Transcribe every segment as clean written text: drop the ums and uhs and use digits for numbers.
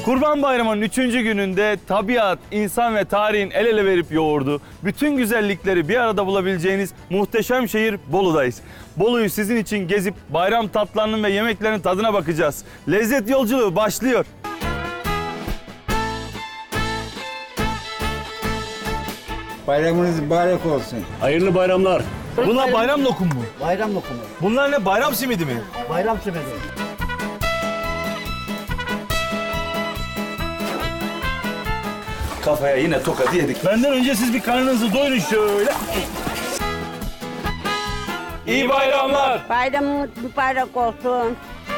Kurban Bayramı'nın 3. gününde tabiat, insan ve tarihin el ele verip yoğurdu. Bütün güzellikleri bir arada bulabileceğiniz muhteşem şehir Bolu'dayız. Bolu'yu sizin için gezip bayram tatlarının ve yemeklerin tadına bakacağız. Lezzet yolculuğu başlıyor. Bayramınız mübarek olsun. Hayırlı bayramlar. Bunlar bayram lokumu mu? Bayram lokumu. Bunlar ne? Bayram simidi mi? Bayram simidi. Kafaya yine tokat yedik. Benden önce siz bir karnınızı doyurun şöyle. İyi bayramlar. Bayramınız mübarek olsun.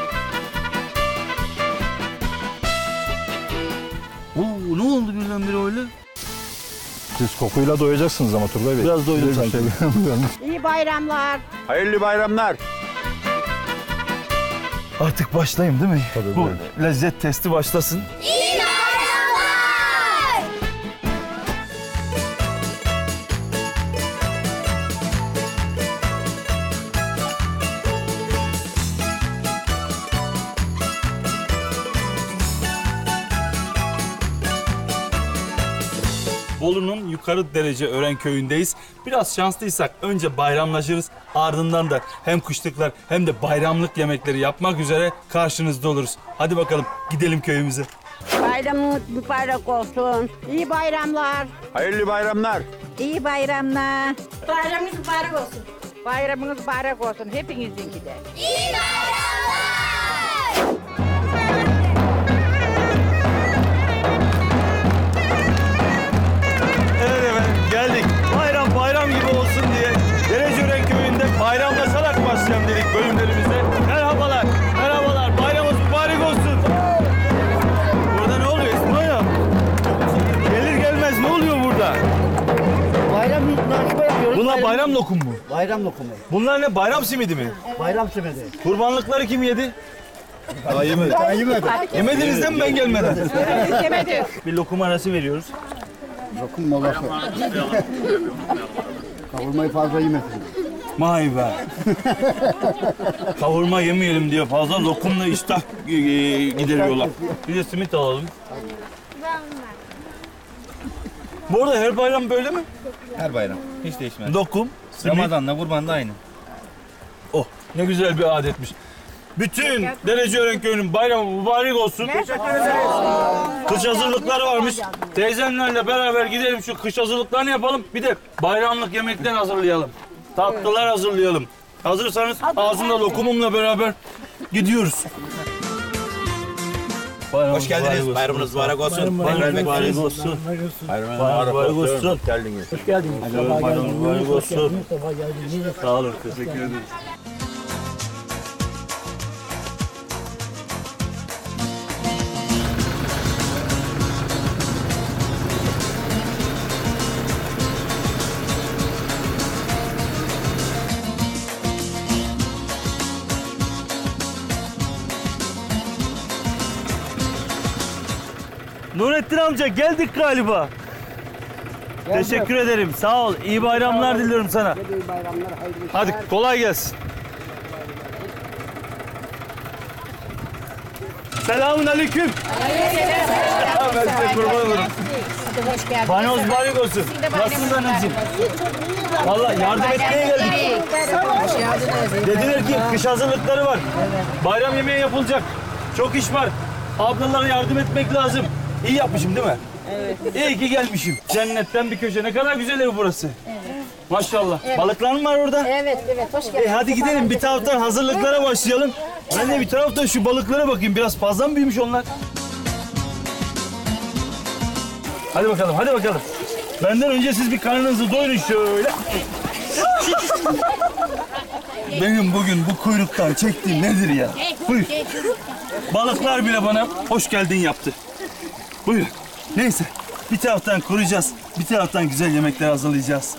Oo, ne oldu birdenbire öyle? Siz kokuyla doyacaksınız ama Turgay Bey. Biraz doydum sanki. İyi bayramlar. Hayırlı bayramlar. Artık başlayayım değil mi? Tabii, Bu buyurun. lezzet testi başlasın. Bolu'nun Yukarıderece Ören köyündeyiz. Biraz şanslıysak önce bayramlaşırız. Ardından da hem kışlıklar hem de bayramlık yemekleri yapmak üzere karşınızda oluruz. Hadi bakalım gidelim köyümüze. Bayramınız mübarek olsun. İyi bayramlar. Hayırlı bayramlar. İyi bayramlar. Bayramınız mübarek olsun. Bayramınız mübarek olsun hepinizinki de. İyi bayramlar. Evet efendim geldik. Bayram gibi olsun diye Dereceören köyünde bayramlaşarak başlayalım dedik bölümlerimize. Merhabalar, merhabalar. Bayramınız mübarek olsun. Burada ne oluyor İsmail? Gelir gelmez ne oluyor burada? Bayram naşıma yapıyoruz. Bunlar bayram lokumu mu? Bayram lokumu. Bunlar ne? Bayram simidi mi? Bayram simidi. Kurbanlıkları kim yedi? Daha yemedi. Yemediniz değil mi ben gelmeden? Yemedik. Bir lokum arası veriyoruz. Lokum molası. Kavurmayı fazla yemesin. Vay be. Kavurma yemeyelim diye fazla lokumla iştah gideriyorlar. Bir de simit alalım. Bu arada her bayram böyle mi? Her bayram. Hiç değişmez. Lokum, simit. Ramazan'la kurban'da aynı. Oh ne güzel bir adetmiş. Bütün Dereceören köyünün bayramı mübarek olsun. Kış hazırlıkları varmış. Teyzemlerle beraber gidelim şu kış hazırlıklarını yapalım. Bir de bayramlık yemekler hazırlayalım. Tatlılar hazırlayalım. Hazırsanız ağzımda lokumumla beraber gidiyoruz. Hoş geldiniz. Bayramınız mübarek olsun. Bayram mübarek olsun. Bayram mübarek olsun. Hoş geldiniz. Hoş geldiniz. Bayram mübarek olsun. Mustafa geldiniz. Sağ olun, teşekkür ederiz. Nurettin amca geldik galiba. Teşekkür ederim. Sağ ol. İyi bayramlar diliyorum sana. İyi bayramlar, hayırlı işler. Hadi kolay gelsin. Selamun aleyküm. Ben size kurban olurum. Hoş geldiniz. Bayramınız mübarek olsun. Nasılsın anneciğim? Vallahi yardım etmeye geldik. Hoş geldiniz. Dediler ki kış hazırlıkları var. Bayram yemeği yapılacak. Çok iş var. Ablalara yardım etmek lazım. İyi yapmışım değil mi? Evet. İyi ki gelmişim. Cennetten bir köşe. Ne kadar güzel ev burası. Evet. Maşallah. Balıklar mı var orada? Evet, hoş geldiniz. Hadi gidelim bir taraftan hazırlıklara başlayalım. Ben de bir taraftan şu balıklara bakayım. Biraz fazla mı büyümüş onlar? Hadi bakalım, hadi bakalım. Benden önce siz bir karnınızı doyurun şöyle. Benim bugün bu kuyruktan çektiğim nedir ya? Buyur. Balıklar bile bana hoş geldin yaptı. Buyur. Neyse, bir taraftan kuracağız, bir taraftan güzel yemekler hazırlayacağız.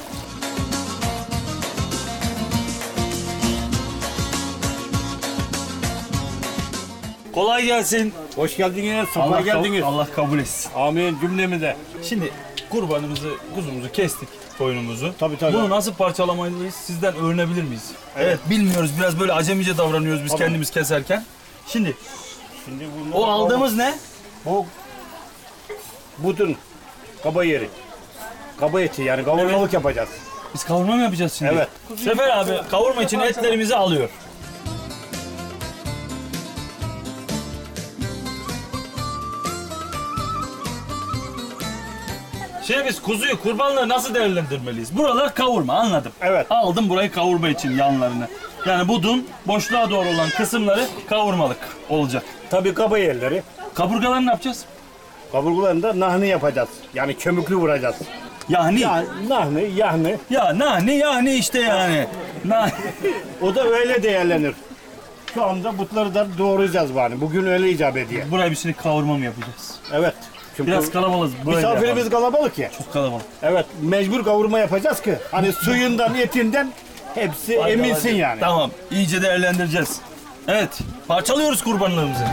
Kolay gelsin. Hoş geldiniz. Allah, Sabah geldiniz. Allah kabul etsin. Amin cümlemize. Şimdi kurbanımızı, kuzumuzu kestik, koyunumuzu. Tabii. Bunu nasıl parçalamalıyız sizden öğrenebilir miyiz? Evet, bilmiyoruz. Biraz böyle acemice davranıyoruz biz kendimiz keserken. Şimdi Şimdi o aldığımız ne? bu budun, kaba yeri. Kaba eti yani kavurmalık yapacağız. Biz kavurma mı yapacağız şimdi? Evet. Sefer abi kavurma için etlerimizi alıyor. Şimdi biz kuzuyu, kurbanlığı nasıl değerlendirmeliyiz? Buralar kavurma, anladım. Evet. Aldım burayı kavurma için yanlarını. Yani budun boşluğa doğru olan kısımları kavurmalık olacak. Tabii kaba yerleri. Kaburgaları ne yapacağız? Kaburgalarında nahni yapacağız. Yani kömüklü vuracağız. Yani. Ya, yahni. Ya yani işte yani. O da öyle değerlenir. Şu anda butları da doğrayacağız bari. Bugün öyle icap ediyor. Buraya bir şimdi kavurma mı yapacağız? Evet. Çünkü Biraz kalabalığız. misafirimiz kalabalık ya. Çok kalabalık. Evet, mecbur kavurma yapacağız ki hani suyundan, etinden hepsi emilsin yani. Tamam, iyice değerlendireceğiz. Evet, parçalıyoruz kurbanlarımızı.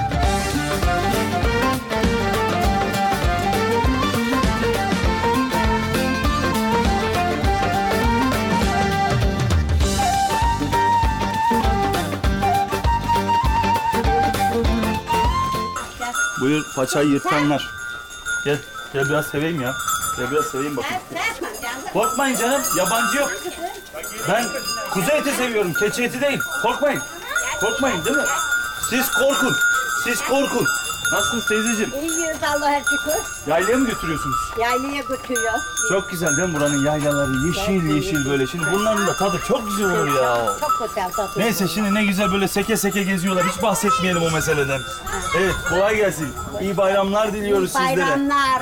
Buyur paçayı yırtanlar. Gel biraz seveyim ya. Gel biraz seveyim bakayım. Korkmayın canım, yabancı yok. Ben kuzu eti seviyorum, keçi eti değil. Korkmayın. Korkmayın değil mi? Siz korkun. Siz korkun. Nasılsınız teyzeciğim? İyiyiz Allah'a şükür. Yaylaya mı götürüyorsunuz? Yaylaya götürüyor. Çok güzel değil mi buranın yaylaları? Yeşil yeşil böyle. Şimdi bunların da tadı çok güzel olur ya. Çok güzel tadı. Neyse şimdi ne güzel böyle seke seke geziyorlar. Hiç bahsetmeyelim o meseleden. Evet kolay gelsin. İyi bayramlar diliyoruz sizlere. Bayramlar.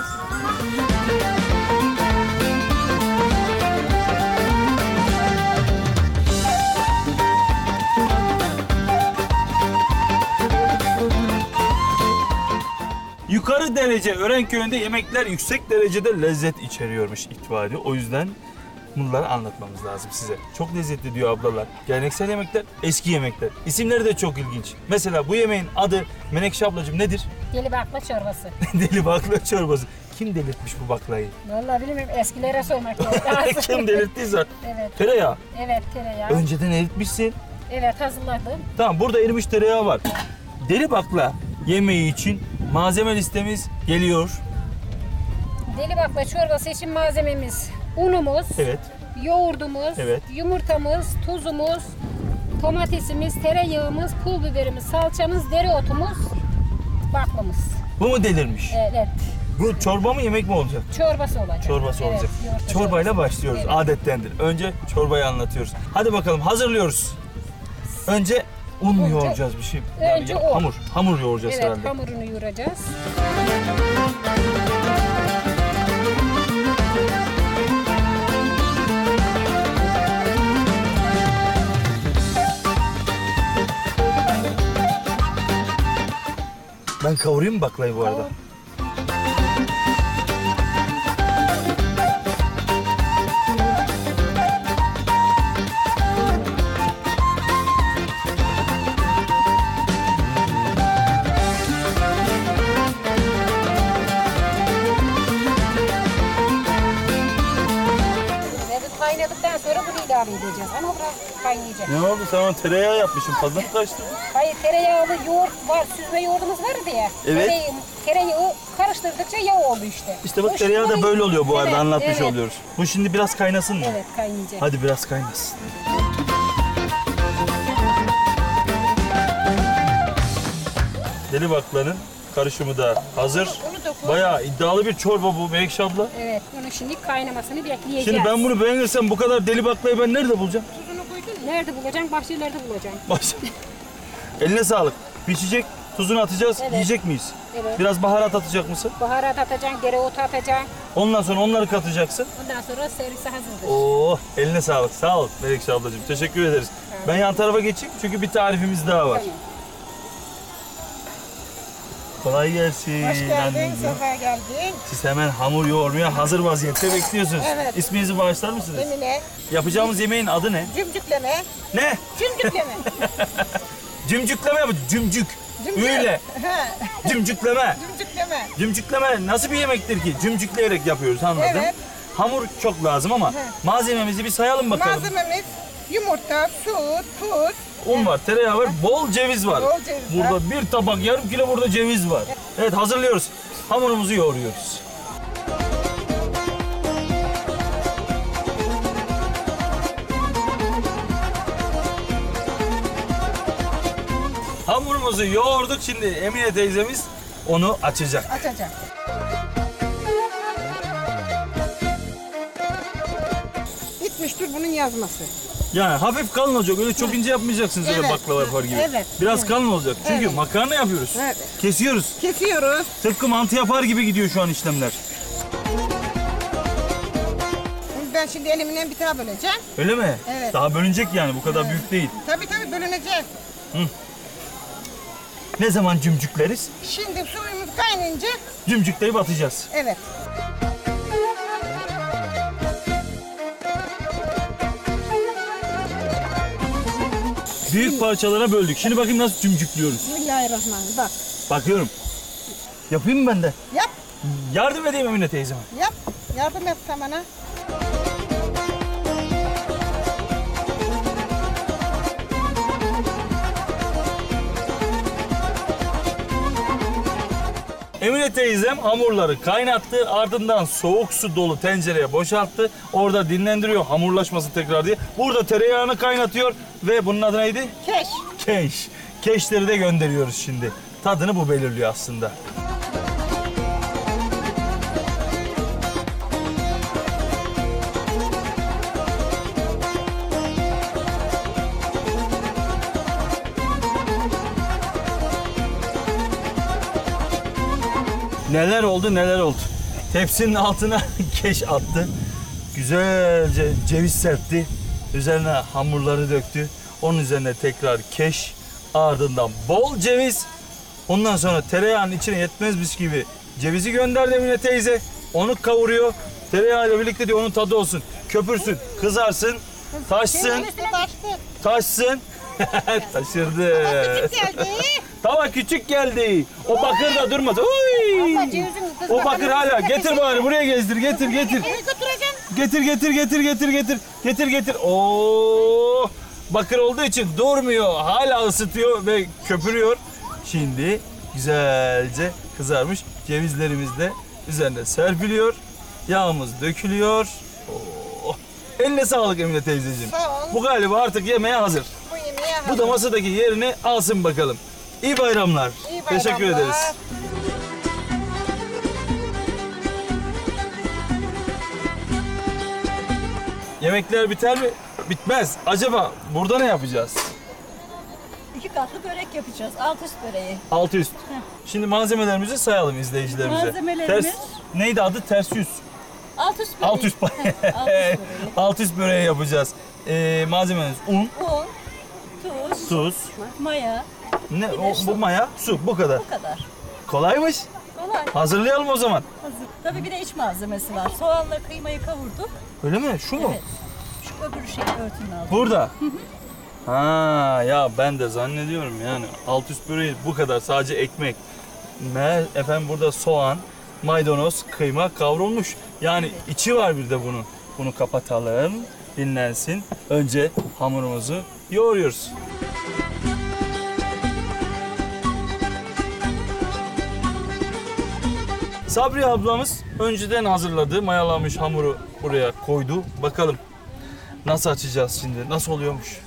Yukarı derece Örenköy'ünde yemekler yüksek derecede lezzet içeriyormuş itibariyle. O yüzden bunları anlatmamız lazım size. Çok lezzetli diyor ablalar. Geleneksel yemekler, eski yemekler. İsimleri de çok ilginç. Mesela bu yemeğin adı Menekşe ablacığım nedir? Deli bakla çorbası. Deli bakla çorbası. Kim delirtmiş bu baklayı? Vallahi bilmiyorum, eskilere sormak lazım. Kim delirttiyse? Evet. Tereyağı. Evet, tereyağı. Önceden eritmişsin. Evet, hazırladım. Tamam burada erimiş tereyağı var. Deli bakla yemeği için malzeme listemiz geliyor. Deli bakla çorbası için malzememiz: unumuz, Evet. yoğurdumuz, Evet. yumurtamız, tuzumuz, domatesimiz, tereyağımız, pul biberimiz, salçamız, dereotumuz, baklamız. Bu mu delirmiş? Evet. Bu çorba mı yemek mi olacak? Çorbası olacak. Çorbası Evet, olacak. yoğurtlu Çorbayla çorbası. başlıyoruz. Evet. Adettendir. Önce çorbayı anlatıyoruz. Hadi bakalım hazırlıyoruz. Önce un mu Önce- yoğuracağız bir şey? önce un. Hamur yoğuracağız Evet, herhalde. hamurunu yoğuracağız. Ben kavurayım mı baklayı bu arada? Kavur. Ve kaynadıktan sonra bunu ilave edeceğiz. Ama biraz kaynayacak. Ne oldu? Sen ona tereyağı yapmışsın. Fazla mı kaçtı? Hayır, tereyağlı yoğurt var, süzme yoğurdumuz vardı ya. Evet. Tereyağı karıştırdıkça yağ oldu işte. İşte bak O tereyağı da şimdi- böyle oluyor bu arada Evet, anlatmış evet. oluyoruz. Bu şimdi biraz kaynasın mı? Evet, kaynayacak. Hadi biraz kaynasın. Deli baklanın karışımı da hazır. Bunu da koy. Bayağı iddialı bir çorba bu Menekşe abla. Evet, bunu şimdi kaynamasını bekleyeceğiz. Şimdi ben bunu beğenirsem bu kadar deli baklayı ben nerede bulacağım? Tuzunu koydun. Nerede bulacaksın? Bahçelerde bulacaksın. Eline sağlık. Pişecek, tuzunu atacağız, Evet. yiyecek miyiz? Evet. Biraz baharat atacak mısın? Baharat atacaksın, dereotu atacaksın. Ondan sonra onları katacaksın. Ondan sonra servise hazırdır. Oo, eline sağlık. Sağ ol Menekşe ablacığım. Teşekkür ederiz. Ben yan tarafa geçeyim çünkü bir tarifimiz daha var. Tamam. Kolay gelsin. Hoş geldin, anneciğim. sefa geldin. Siz hemen hamur yoğurmaya hazır vaziyette bekliyorsunuz. Evet. İsminizi bağışlar mısınız? Emine, Yapacağımız yemeğin adı ne? cümcükleme, Ne? cümcükleme. Cümcükleme mi? Cümcük. Öyle. Cümcükleme. Cümcükleme. Cümcükleme nasıl bir yemektir ki? Cümcükleyerek yapıyoruz anladım. Evet. Hamur çok lazım ama malzememizi bir sayalım bakalım. Malzememiz yumurta, su, tuz. Un var, tereyağı var, bol ceviz var. Bol ceviz burada var. bir tabak yarım kilo burada ceviz var. Evet hazırlıyoruz. Hamurumuzu yoğuruyoruz. Hamurumuzu yoğurduk. Şimdi Emine teyzemiz onu açacak. Açacağım. Bitmiştir bunun yazması. Yani hafif kalın olacak. Öyle çok ince yapmayacaksınız öyle Evet, baklava yapar gibi. evet, Biraz evet. kalın olacak. Çünkü Evet. makarna yapıyoruz. Evet. Kesiyoruz. Kesiyoruz. Tıpkı mantı yapar gibi gidiyor şu an işlemler. Ben şimdi elimle bir tane böleceğim. Öyle mi? Evet. Daha bölünecek yani. Bu kadar büyük değil. Tabii bölünecek. Ne zaman cümcükleriz? Şimdi suyumuz kaynayınca Cümcükleyip atacağız. evet. Büyük parçalara böldük. Şimdi bakayım nasıl cümcüklüyoruz. Bismillahirrahmanirrahim. Bak Bakıyorum. Yapayım mı ben de? yap Yardım edeyim Emine teyzeme. yap. Yardım et sen bana. Emine teyzem hamurları kaynattı. Ardından soğuk su dolu tencereye boşalttı. Orada dinlendiriyor hamurlaşması tekrar diye. Burada tereyağını kaynatıyor ve bunun adı neydi? Keş. Keş. Keşleri de gönderiyoruz şimdi. Tadını bu belirliyor aslında. Neler oldu neler oldu. Tepsinin altına keş attı. Güzelce ceviz serpti. Üzerine hamurları döktü. Onun üzerine tekrar keş. Ardından bol ceviz. Ondan sonra tereyağının içine yetmezmiş gibi cevizi gönderdi Emine teyze. Onu kavuruyor. Tereyağıyla birlikte diyor onun tadı olsun. Köpürsün, kızarsın, taşsın, Üstüne taştı. taşsın. Taşırdı. Geldi. Tava küçük geldi. O bakır da durmadı. Uy! Ama cevizin kız O bakır bakalım hala. üstüne Getir bari buraya gezdir. Getir. Beni götüreceğim. Getir. Oo! Bakır olduğu için durmuyor. Hala ısıtıyor ve köpürüyor. Şimdi güzelce kızarmış cevizlerimiz de üzerine serpiliyor. Yağımız dökülüyor. Oh! Eline sağlık Emine teyzeciğim. Sağ ol. Bu galiba artık yemeğe hazır. Bu yemeğe Bu da masadaki yerini alsın bakalım. İyi bayramlar. İyi bayramlar. Teşekkür ederiz. Yemekler biter mi? Bitmez. Acaba burada ne yapacağız? 2 katlı börek yapacağız. Alt üst böreği. Alt üst. Şimdi malzemelerimizi sayalım izleyicilerimize. Malzemelerimiz- Neydi adı? Ters yüz. Alt üst böreği. Alt üst Alt üst böreği. Alt üst böreği yapacağız. Malzememiz un, Un, tuz, tuz, maya. ne bu maya, su bu kadar. Bu kadar. Kolaymış. Kolay. Hazırlayalım o zaman. Hazır. Tabii bir de iç malzemesi var. Soğanla kıymayı kavurduk. Öyle mi? Şu mu? Evet. Şu öbür şeyi örtünün altına. Burada. Ha ya ben de zannediyorum yani alt üst böreği bu kadar sadece ekmek. Meğer efendim burada soğan, maydanoz, kıyma kavrulmuş. Yani içi var bir de bunun. Bunu kapatalım, dinlensin. Önce hamurumuzu yoğuruyoruz. Sabri ablamız önceden hazırladığı mayalamış hamuru buraya koydu. Bakalım nasıl açacağız şimdi? Nasıl oluyormuş?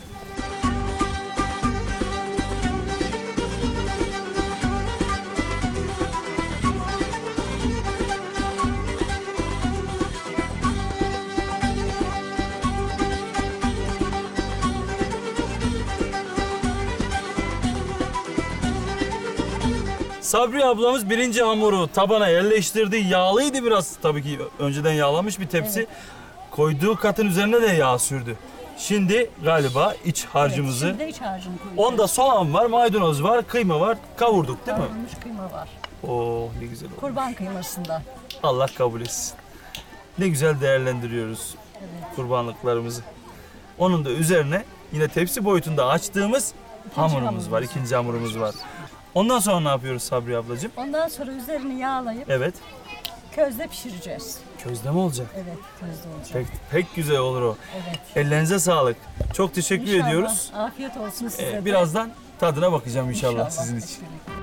Sabri ablamız birinci hamuru tabana yerleştirdi. Yağlıydı biraz tabii ki önceden yağlamış bir tepsi. Koyduğu katın üzerine de yağ sürdü. Şimdi galiba iç harcımızı. Şimdi de iç harcını koyacağız. Onda soğan var, maydanoz var, kıyma var. Kavurduk değil mi? Kavrulmuş kıyma var. Oh ne güzel oldu. Kurban kıymasından. Allah kabul etsin. Ne güzel değerlendiriyoruz kurbanlıklarımızı. Onun da üzerine yine tepsi boyutunda açtığımız hamurumuz var. İkinci hamurumuz var. Ondan sonra ne yapıyoruz Sabri ablacığım? Ondan sonra üzerini yağlayıp Evet. közde pişireceğiz. Közde mi olacak? Evet, közde olacak. Pek güzel olur o. Evet. Ellerinize sağlık. Çok teşekkür İnşallah. ediyoruz. Afiyet olsun size de. Birazdan tadına bakacağım inşallah sizin hep için. birlikte.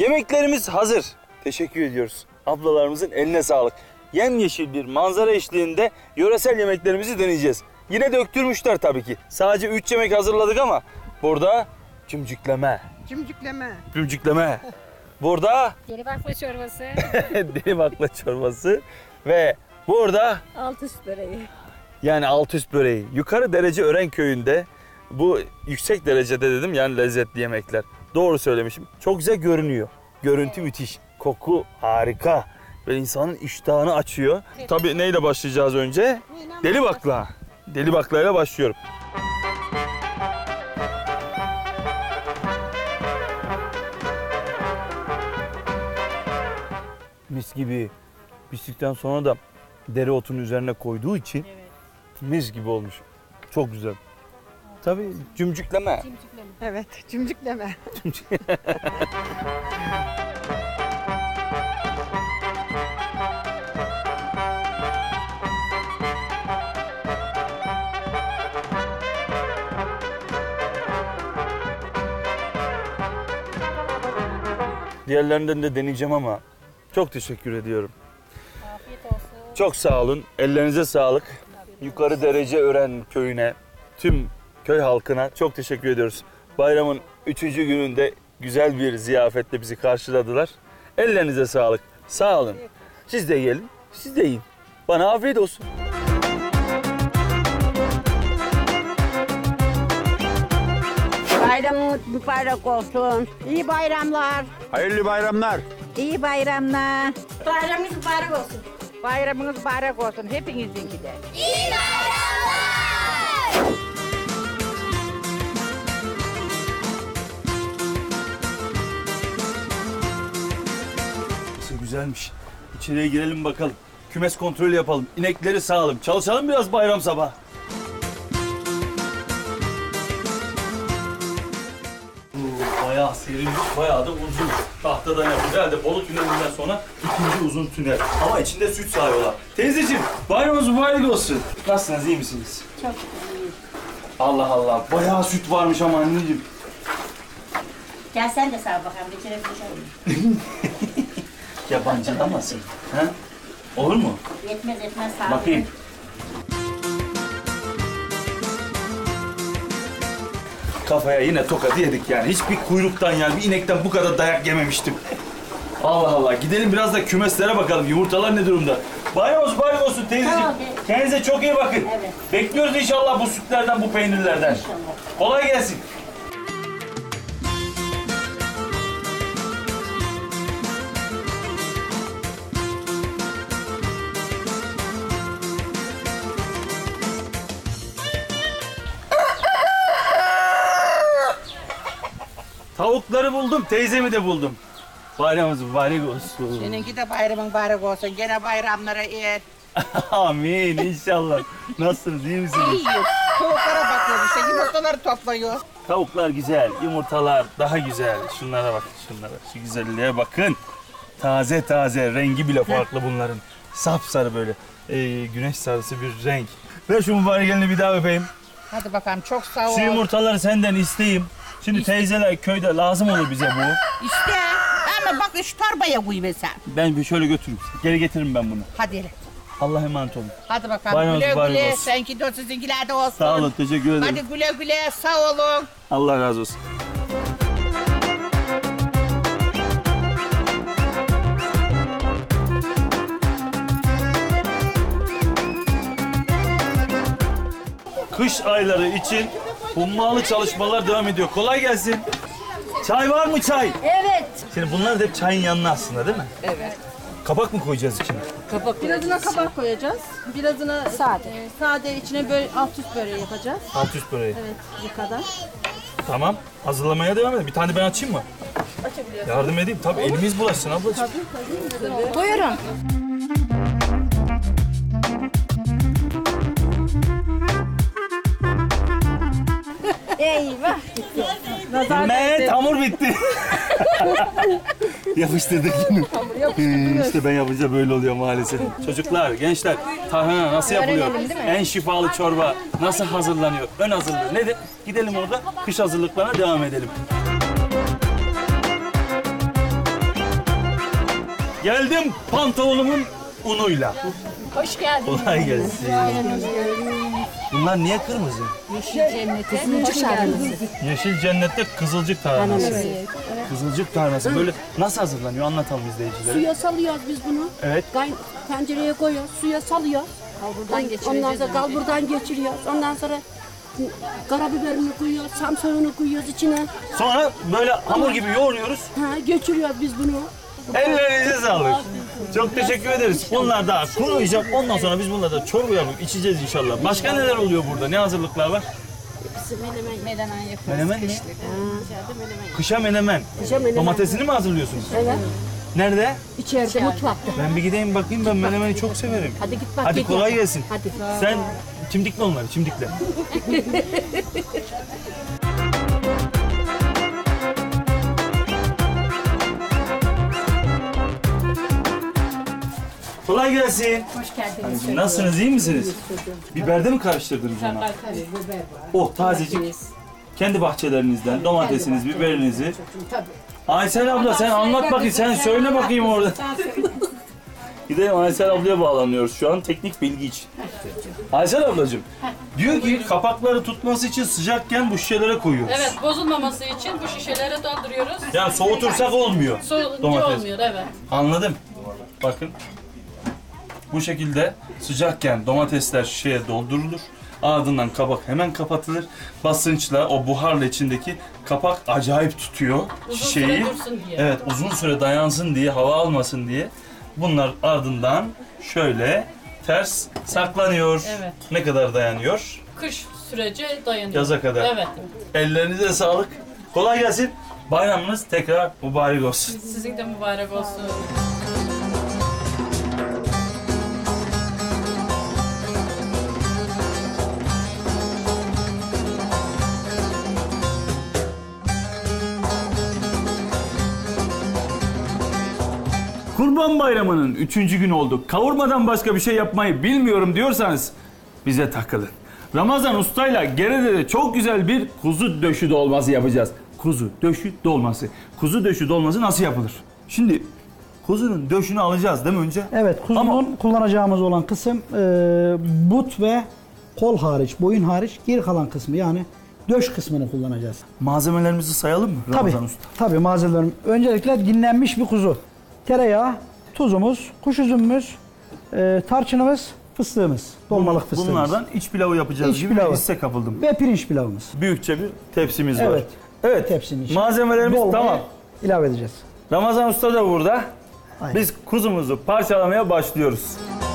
Yemeklerimiz hazır. Teşekkür ediyoruz. Ablalarımızın eline sağlık. Yemyeşil bir manzara eşliğinde yöresel yemeklerimizi deneyeceğiz. Yine döktürmüşler tabii ki. Sadece 3 yemek hazırladık ama burada cümcükleme. Cümcükleme. Burada Deli bakla çorbası. deli bakla çorbası ve burada Alt üst böreği. yani alt üst böreği. Yukarı derece Ören köyünde bu yüksek derecede dedim yani lezzetli yemekler. Doğru söylemişim. Çok güzel görünüyor. Görüntü müthiş. Koku harika. Ve insanın iştahını açıyor. Tabii neyle başlayacağız önce? Deli bakla. Deli baklayla başlıyorum. Mis gibi. Piştikten sonra da dereotunun üzerine koyduğu için mis gibi olmuş. Çok güzel. Tabii cümcükleme. Evet, cimcikleme. Diğerlerinden de deneyeceğim ama çok teşekkür ediyorum. Afiyet olsun. Çok sağ olun. Ellerinize sağlık. Yukarı Derece Ören köyüne, tüm köy halkına çok teşekkür ediyoruz. Bayramın 3. gününde güzel bir ziyafetle bizi karşıladılar. Ellerinize sağlık. Sağ olun. Siz de gelin, siz de yiyin. Bana afiyet olsun. Bayramınız mübarek olsun. İyi bayramlar. Hayırlı bayramlar. İyi bayramlar. Bayramınız mübarek olsun. Bayramınız mübarek olsun hepinizinki de. Nasıl güzelmiş. İçeriye girelim bakalım. Kümes kontrolü yapalım. İnekleri sağalım. Çalışalım biraz bayram sabah. Bayağı serinlik, bayağı da uzun. Tahtadan yapıldı. Herhalde Bolu tünelinden sonra ikinci uzun tünel. Ama içinde süt sağıyorlar. Teyzeciğim, bayramınız mübarek olsun. Nasılsınız, iyi misiniz? Çok iyi. Allah Allah, bayağı süt varmış ama anneciğim. Gel sen de sağ bakalım. Bir kere konuşalım. Yabancılamasın. Ha? Olur mu? Yetmez sağ Bakayım. Kafaya yine tokat yedik yani. Hiçbir kuyruktan yani bir inekten bu kadar dayak yememiştim. Allah Allah. Gidelim biraz da kümeslere bakalım. Yumurtalar ne durumda? Bayram mübarek olsun teyzeciğim. Tamam. Kendinize çok iyi bakın. Evet. Bekliyoruz inşallah bu sütlerden, bu peynirlerden. İnşallah. Kolay gelsin. Tavukları buldum, teyzemi de buldum. Bayramımız mübarek olsun. Seninki de bayramın mübarek olsun. Gene bayramlara eğer. Amin inşallah. Nasılsınız, iyi misiniz? İyiyiz. Tavuklara bakıyoruz işte yumurtaları topluyor. Tavuklar güzel, yumurtalar daha güzel. Şunlara bakın, şunlara. Şu güzelliğe bakın. Taze taze, rengi bile farklı bunların. Sapsarı böyle. Güneş sarısı bir renk. Ver şu mübarek elini bir daha öpeyim. Hadi bakalım çok sağ ol. Şu yumurtaları senden isteyeyim. Şimdi teyzeler köyde lazım olur bize bu. İşte ama bak şu torbaya koy be sen. Ben bir şöyle götürürüm. Geri getiririm ben bunu. Hadi hele. Allah'a emanet olun. Hadi bakalım Bayramınız güle mübarek güle. olsun. Senki de sizinkiler de olsun. Sağ olun, teşekkür ederim. Hadi güle güle sağ olun. Allah razı olsun. Kış ayları için hummalı çalışmalar devam ediyor. Kolay gelsin. Çay var mı çay? Evet. Şimdi bunlar da hep çayın yanına aslında değil mi? Evet. Kabak mı koyacağız içine? Birazına kabak koyacağız. Birazına sade içine böyle alt üst böreği yapacağız. Alt üst böreği. Evet, bu kadar. Tamam. Hazırlamaya devam edelim. Bir tane ben açayım mı? Açabiliyorsun. Yardım edeyim. Tabii elimiz bulaşsın ablacığım. Buyurun. Eyvah. Mehmet hamur bitti. Yapıştırdık yine. İşte ben yapınca böyle oluyor maalesef. Çocuklar, gençler, tarhana nasıl yapılıyor? En şifalı çorba nasıl hazırlanıyor? Ön hazırlığı nedir? Gidelim orada kış hazırlıklarına devam edelim. Geldim pantolonumun unuyla. Hoş geldin. Kolay gelsin. Bunlar niye kırmızı? Yeşil cennette kızılcık tarhanası. Kızılcık tarhanası böyle nasıl hazırlanıyor? Anlatalım izleyicilere. Suya salıyoruz biz bunu. Evet. Tencereye koyuyoruz, suya salıyoruz. Ondan sonra kalburdan geçiriyoruz. Ondan sonra karabiberini koyuyoruz, samsağını koyuyoruz içine. Sonra böyle hamur gibi yoğuruyoruz. Geçiriyoruz biz bunu. Ellerinize sağlık. Çok teşekkür ederiz. Bunlar daha kuruyacak. Ondan sonra biz bunları da çorba yapıp içeceğiz inşallah. Başka neler oluyor burada? Ne hazırlıklar var? Menemen yapıyoruz. Menemen mi? Kışa menemen. Domatesini mi hazırlıyorsunuz? Evet. Nerede? İçeride, mutfakta. Ben bir gideyim bakayım, ben menemeni çok severim. Hadi git bak. Hadi git kolay yap. gelsin. Hadi. Sen çimdikle onları, çimdikle. Kolay gelsin. Hoş geldiniz. Nasılsınız, iyi misiniz? Biberde mi karıştırdınız onu? Oh, tazecik. Kendi bahçelerinizden domatesiniz, biberinizi. Aysel abla sen anlat bakayım, sen söyle bakayım orada. Gidelim Aysel ablaya bağlanıyoruz şu an teknik bilgi için. Aysel ablacığım, diyor ki kapakları tutması için sıcakken bu şişelere koyuyoruz. Evet, bozulmaması için bu şişelere dolduruyoruz. Yani soğutursak olmuyor. Soğuyunca olmuyor, evet. Anladım. Bakın. Bu şekilde sıcakken domatesler şişeye doldurulur. Ardından kapak hemen kapatılır. Basınçla o buharla içindeki kapak acayip tutuyor Uzun şişeyi. süre dursun diye. Evet, uzun süre dayansın diye, hava almasın diye. Bunlar ardından şöyle ters saklanıyor. Evet. Ne kadar dayanıyor? Kış sürece dayanıyor. Yaza kadar. Evet. Ellerinize sağlık. Kolay gelsin. Bayramınız tekrar mübarek olsun. Sizin de mübarek olsun. Kurban Bayramı'nın 3. günü oldu. Kavurmadan başka bir şey yapmayı bilmiyorum diyorsanız bize takılın. Ramazan Usta'yla Gerede'de çok güzel bir kuzu döşü dolması yapacağız. Kuzu döşü dolması. Kuzu döşü dolması nasıl yapılır? Şimdi kuzunun döşünü alacağız değil mi önce? Evet, kuzunun kullanacağımız olan kısım but ve kol hariç, boyun hariç geri kalan kısmı yani döş kısmını kullanacağız. Malzemelerimizi sayalım mı Ramazan Usta? Tabii malzemelerim. Öncelikle dinlenmiş bir kuzu. Tereyağı, tuzumuz, kuş üzümümüz, tarçınımız, fıstığımız, dolmalık fıstığımız. Bunlardan iç pilavı yapacağız İç gibi pilavı. bir hisse kapıldım. Ve pirinç pilavımız. Büyükçe bir tepsimiz var. Evet. Evet. Tepsinin içine Malzemelerimiz dolmayı tamam. ilave edeceğiz. Ramazan Usta da burada. Aynen. Biz kuzumuzu parçalamaya başlıyoruz.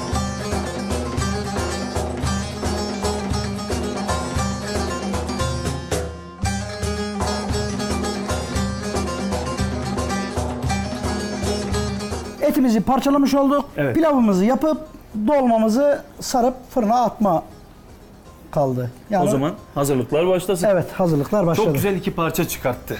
Etimizi parçalamış olduk. Evet. Pilavımızı yapıp dolmamızı sarıp fırına atma kaldı. Yani, O zaman hazırlıklar başlasın. evet, hazırlıklar başladı. Çok güzel iki parça çıkarttı.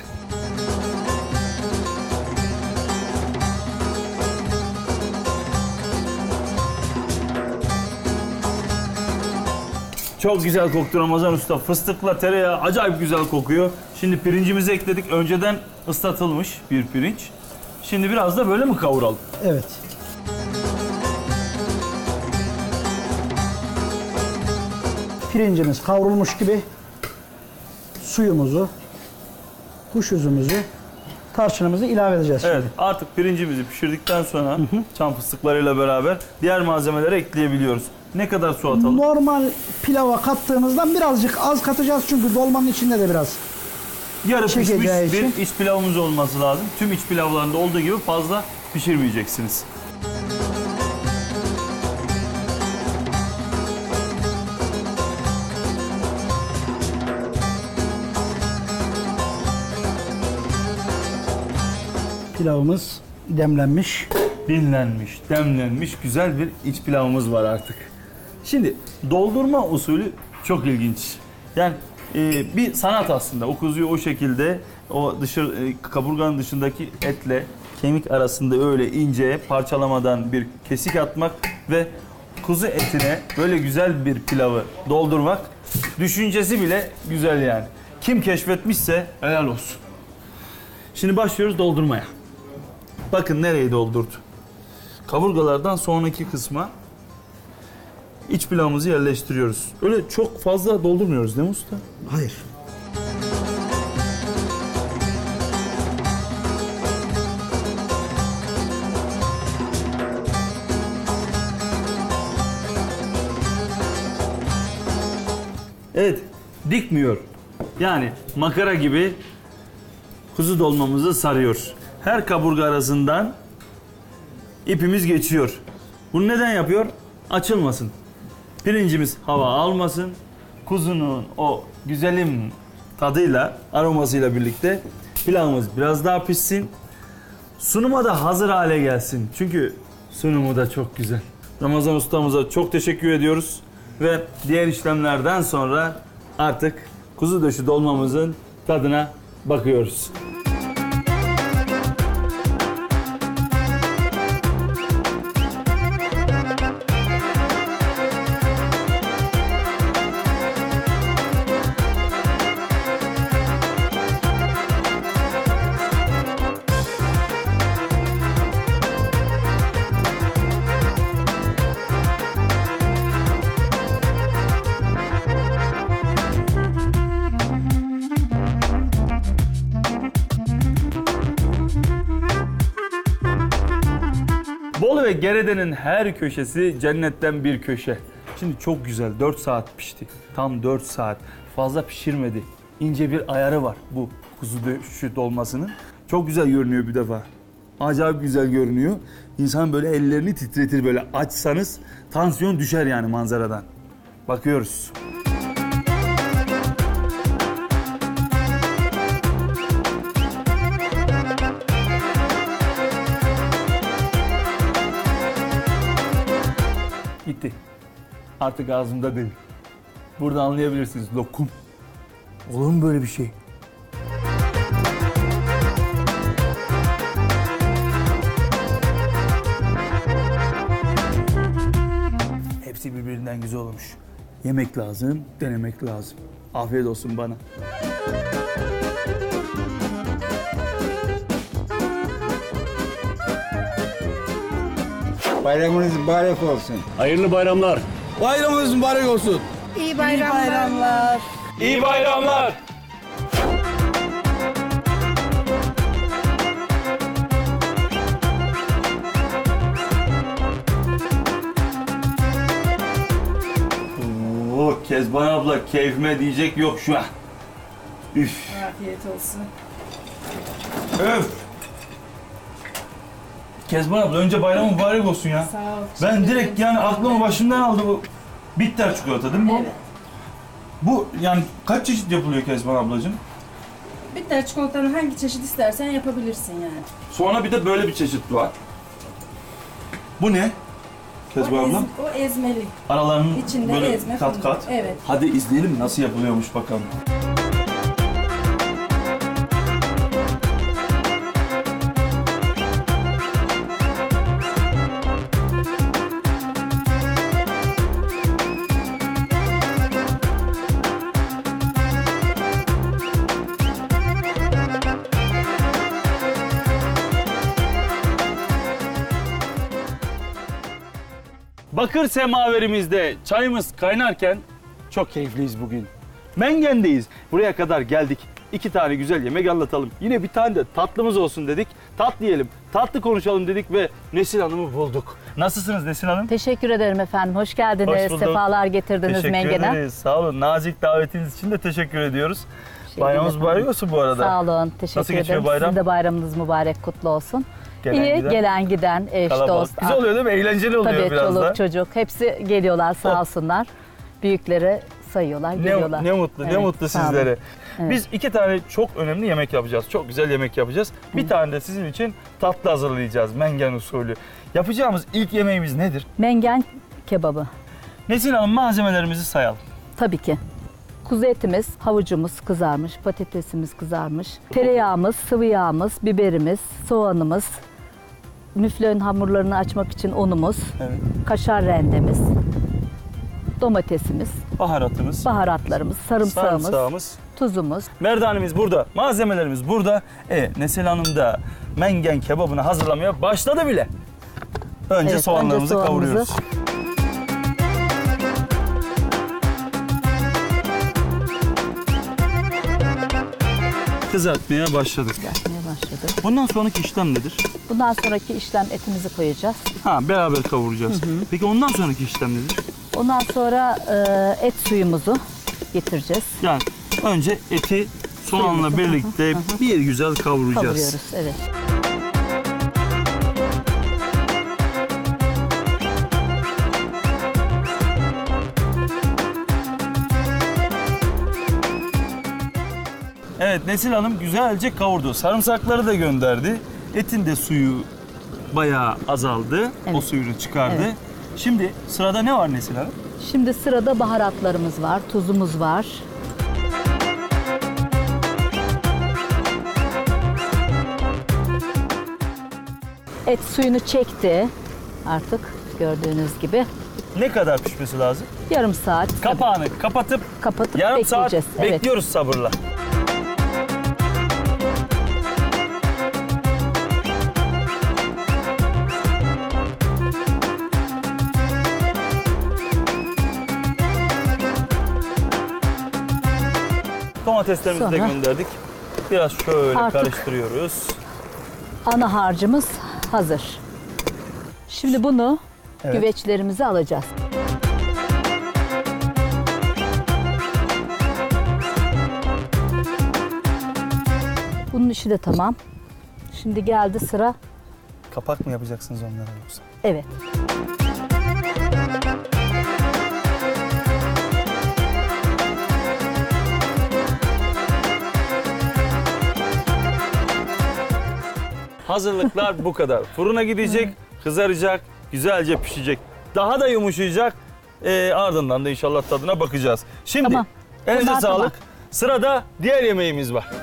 Çok güzel koktu Ramazan Usta. Fıstıkla tereyağı acayip güzel kokuyor. Şimdi pirincimizi ekledik. Önceden ıslatılmış bir pirinç. Şimdi biraz da böyle mi kavuralım? Evet. Pirincimiz kavrulmuş gibi suyumuzu, kuş üzümümüzü, tarçınımızı ilave edeceğiz. Evet, artık pirincimizi pişirdikten sonra çam fıstıklarıyla beraber diğer malzemeleri ekleyebiliyoruz. Ne kadar su atalım? Normal pilava kattığımızdan birazcık az katacağız çünkü dolmanın içinde de biraz Yarı pişmiş çekeceği için. bir iç pilavımız olması lazım. Tüm iç pilavlarında olduğu gibi fazla pişirmeyeceksiniz. pilavımız demlenmiş. Dinlenmiş, demlenmiş güzel bir iç pilavımız var artık. Şimdi doldurma usulü çok ilginç. Yani bir sanat aslında. O kuzuyu o şekilde o kaburganın dışındaki etle kemik arasında öyle ince parçalamadan bir kesik atmak ve kuzu etine böyle güzel bir pilavı doldurmak düşüncesi bile güzel yani. Kim keşfetmişse helal olsun. Şimdi başlıyoruz doldurmaya. Bakın nereyi doldurdu. kaburgalardan sonraki kısma iç pilavımızı yerleştiriyoruz. Öyle çok fazla doldurmuyoruz değil mi usta? Hayır. Evet, dikmiyor. Yani makara gibi kuzu dolmamızı sarıyor. Her kaburga arasından ipimiz geçiyor. Bunu neden yapıyor? Açılmasın. Pirincimiz hava almasın. Kuzunun o güzelim tadıyla, aromasıyla birlikte pilavımız biraz daha pişsin. Sunuma da hazır hale gelsin. Çünkü sunumu da çok güzel. Ramazan ustamıza çok teşekkür ediyoruz. Ve diğer işlemlerden sonra artık kuzu döşü dolmamızın tadına bakıyoruz. Bolu ve Gerede'nin her köşesi cennetten bir köşe. Şimdi çok güzel 4 saat pişti. Tam 4 saat. Fazla pişirmedi. İnce bir ayarı var bu kuzu döşü dolmasının. Çok güzel görünüyor bir defa. Acayip güzel görünüyor. İnsan böyle ellerini titretir böyle açsanız tansiyon düşer yani manzaradan. Bakıyoruz. Gitti. Artık ağzımda değil. Burada anlayabilirsiniz. Lokum. Olur mu böyle bir şey? Hepsi birbirinden güzel olmuş. Yemek lazım, denemek lazım. Afiyet olsun bana. Bayramınız mübarek olsun. Hayırlı bayramlar. Bayramınız mübarek olsun. İyi bayramlar. İyi bayramlar. Oo, Kezban abla keyfime diyecek yok şu an. Üf. Afiyet olsun. Öf. Kezban abla önce bayramın mübarek olsun ya. Sağ ol. Ben direkt yani aklımı başımdan aldı bu. Bitter çikolata değil mi bu? Evet. Bu yani kaç çeşit yapılıyor Kezban ablacığım? Bitter çikolatanın hangi çeşit istersen yapabilirsin yani. Sonra bir de böyle bir çeşit var. Bu ne? Kezban abla? O ezmeli. Aralarının İçinde böyle ezme kat fındık. kat. Evet. Hadi izleyelim nasıl yapılıyormuş bakalım. Bakır semaverimizde çayımız kaynarken çok keyifliyiz bugün. Mengen'deyiz. Buraya kadar geldik. 2 tane güzel yemek anlatalım. Yine bir tane de tatlımız olsun dedik. Tatlı yiyelim, tatlı konuşalım dedik ve Nesil Hanım'ı bulduk. Nasılsınız Nesil Hanım? Teşekkür ederim efendim. Hoş geldiniz. Hoş bulduk. Sefalar getirdiniz Teşekkür Mengen'e. ederiz. Sağ olun. Nazik davetiniz için de teşekkür ediyoruz. Bayramınız mübarek olsun bu arada. Sağ olun. Teşekkür Nasıl geçiyor ederim. bayram? Sizin de bayramınız mübarek kutlu olsun. Gelen İyi, giden. gelen giden, eş, Kalabalık. dost. Güzel oluyor değil mi? Eğlenceli oluyor Tabii, biraz çoluk, da. çocuk. Hepsi geliyorlar sağ olsunlar. Büyükleri sayıyorlar, geliyorlar. Ne mutlu, ne Evet, mutlu sağ olun. sizlere. Evet. Biz 2 tane çok önemli yemek yapacağız. Çok güzel yemek yapacağız. Bir tane de sizin için tatlı hazırlayacağız. Mengen usulü. Yapacağımız ilk yemeğimiz nedir? Mengen kebabı. Nesin Hanım malzemelerimizi sayalım. Tabii ki. Kuzu etimiz, havucumuz kızarmış, patatesimiz kızarmış, tereyağımız, sıvı yağımız, biberimiz, soğanımız, müflön hamurlarını açmak için unumuz, Evet. kaşar rendemiz, domatesimiz, Baharatımız, baharatlarımız, sarımsağımız, sarımsağımız, tuzumuz. merdanemiz burada, malzemelerimiz burada. Nesil Hanım da mengen kebabını hazırlamaya başladı bile. Önce Evet, soğanlarımızı önce soğanımızı. kavuruyoruz. Kızartmaya başladık. Kızartmaya başladık. Bundan sonraki işlem nedir? Bundan sonraki işlem etimizi koyacağız. Ha, beraber kavuracağız. Peki ondan sonraki işlem nedir? Ondan sonra et suyumuzu getireceğiz. Yani önce eti soğanla Suyumuzu. birlikte bir güzel kavuracağız. Kavuruyoruz. Evet. Evet, Nesil Hanım güzelce kavurdu. Sarımsakları da gönderdi. Etin de suyu bayağı azaldı. O Evet. suyunu çıkardı. Evet. Şimdi sırada ne var Nesil Hanım? Şimdi sırada baharatlarımız var, tuzumuz var. Et suyunu çekti artık gördüğünüz gibi. Ne kadar pişmesi lazım? Yarım saat Kapağını kapatıp yarım saat bekleyeceğiz. Evet. bekliyoruz sabırla. Domateslerimizi de Sonra gönderdik. Biraz şöyle artık karıştırıyoruz. ana harcımız hazır. Şimdi bunu Evet. güveçlerimize alacağız. Bunun işi de tamam. Şimdi geldi sıra. Kapak mı yapacaksınız onlara yoksa? Evet. Hazırlıklar bu kadar. Fırına gidecek, kızaracak, güzelce pişecek. Daha da yumuşayacak. Ardından da inşallah tadına bakacağız. Şimdi Tamam. elinize Bunlar sağlık. tamam. Sırada diğer yemeğimiz var.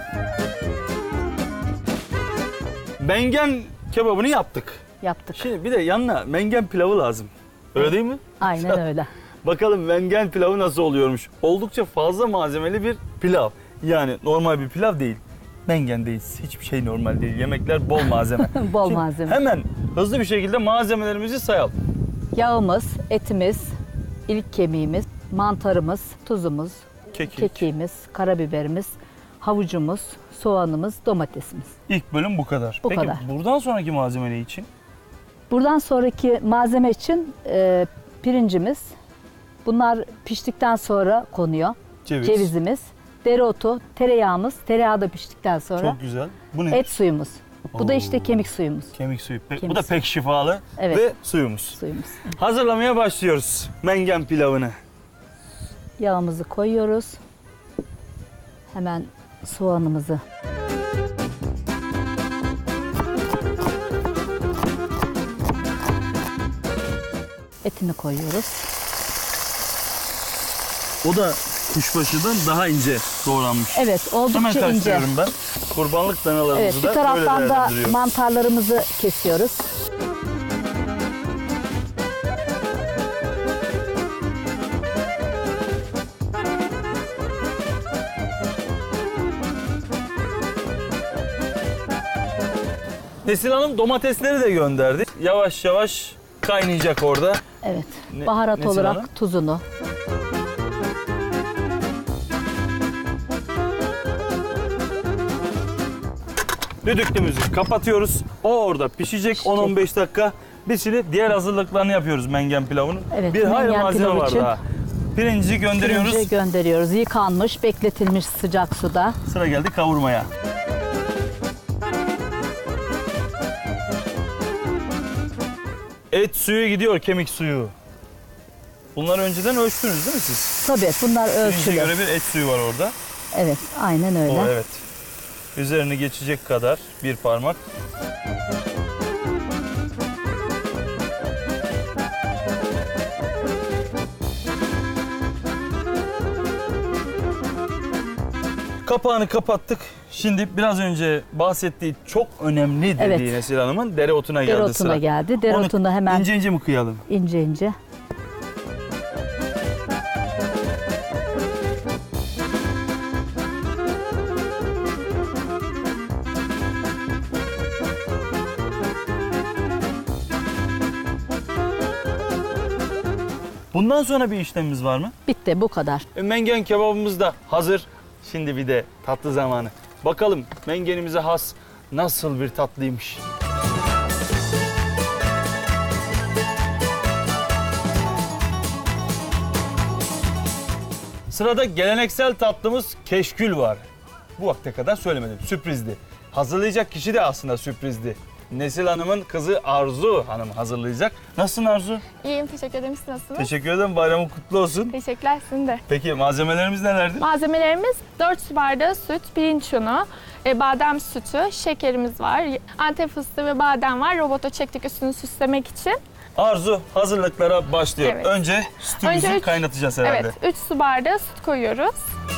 Mengen kebabını yaptık. Yaptık. Şimdi bir de yanına mengen pilavı lazım. Öyle değil mi? Aynen öyle. Bakalım mengen pilavı nasıl oluyormuş. Oldukça fazla malzemeli bir pilav. Yani normal bir pilav değil. Mengendeyiz. Hiçbir şey normal değil. Yemekler bol malzeme. Bol Şimdi malzeme. Hemen hızlı bir şekilde malzemelerimizi sayalım. Yağımız, etimiz, ilik kemiğimiz, mantarımız, tuzumuz, Kekik. kekiğimiz, karabiberimiz, havucumuz, soğanımız, domatesimiz. İlk bölüm bu kadar. Bu Peki kadar. buradan sonraki malzeme ne için? Buradan sonraki malzeme için pirincimiz. Bunlar piştikten sonra konuyor. Ceviz. Cevizimiz, dereotu, tereyağımız. Tereyağı da piştikten sonra Çok güzel. Bu ne? et suyumuz. Bu da işte kemik suyumuz. Kemik suyu. Kemik bu da suyu. pek şifalı. Evet. Ve suyumuz. Suyumuz. Hazırlamaya başlıyoruz mengen pilavını. Yağımızı koyuyoruz. Hemen soğanımızı. Etini koyuyoruz. O da kuşbaşıdan daha ince doğranmış. Evet, Hemen oldukça ince. karıştırıyorum ben. Kurbanlık danalarımızı Evet, bir da taraftan böyle da değerlendiriyorum. mantarlarımızı kesiyoruz. Nesil Hanım domatesleri de gönderdi. Yavaş yavaş kaynayacak orada. Evet, Ne- baharat Nesil olarak Hanım? tuzunu. Düdüklümüzü kapatıyoruz. O orada pişecek 10-15 dakika. Biz şimdi diğer hazırlıklarını yapıyoruz mengen pilavının. Evet, bir hayli mengen malzeme pilavı var için daha. Pirinci gönderiyoruz. Pirinci gönderiyoruz. Yıkanmış, bekletilmiş sıcak suda. Sıra geldi kavurmaya. Et suyu gidiyor, kemik suyu. Bunları önceden ölçtünüz değil mi siz? Tabii bunlar Pirince ölçülü. göre bir et suyu var orada. Evet, aynen öyle. O evet. Üzerini geçecek kadar bir parmak. Kapağını kapattık. Şimdi biraz önce bahsettiği çok önemli dediği Evet. Nesil Hanım'ın dereotuna geldi Dereotuna sıra. geldi. Dereotunu Onu hemen ince ince mi kıyalım? ince ince. Bundan sonra bir işlemimiz var mı? Bitti, bu kadar. Mengen kebabımız da hazır. Şimdi bir de tatlı zamanı. Bakalım mengenimize has nasıl bir tatlıymış. Sırada geleneksel tatlımız keşkül var. Bu vakte kadar söylemedim. Sürprizdi. Hazırlayacak kişi de aslında sürprizdi. Nesil Hanım'ın kızı Arzu Hanım hazırlayacak. Nasılsın Arzu? İyiyim, teşekkür ederim. Siz nasılsınız? Teşekkür ederim. Bayramın kutlu olsun. Teşekkürler, sizin de. Peki malzemelerimiz nelerdi? Malzemelerimiz 4 su bardağı süt, pirinç unu, badem sütü, şekerimiz var. Antep fıstığı ve badem var. Robota çektik üstünü süslemek için. Arzu hazırlıklara başlıyor. Evet. Önce sütümüzü kaynatacağız herhalde. Evet, 3 su bardağı süt koyuyoruz.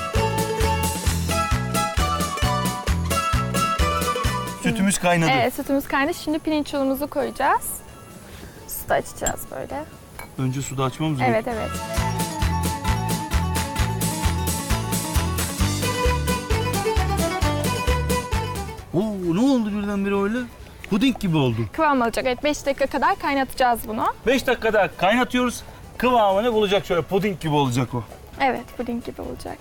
Sütümüz kaynadı. Evet, sütümüz kaynadı. Şimdi pirinç unumuzu koyacağız. Sütü açacağız böyle. Önce suda açmamız mı? Evet, evet. Oo, ne oldu birdenbire öyle? Puding gibi oldu. Kıvam alacak. Evet, 5 dakika kadar kaynatacağız bunu. 5 dakikada kaynatıyoruz. Kıvamını bulacak, şöyle puding gibi olacak o. Evet, puding gibi olacak.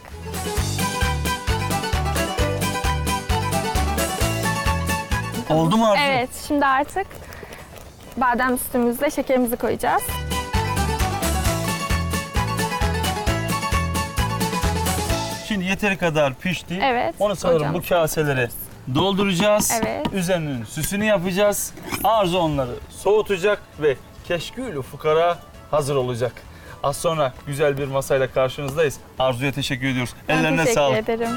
Oldu mu Arzu? Evet, şimdi artık badem sütümüzle şekerimizi koyacağız. Şimdi yeteri kadar pişti. Evet, Onu sanırım hocam. bu kaselere dolduracağız. Evet. Üzerinin süsünü yapacağız. Arzu onları soğutacak ve keşkül fukara hazır olacak. Az sonra güzel bir masayla karşınızdayız. Arzu'ya teşekkür ediyoruz. Ellerine sağlık. Teşekkür ederim.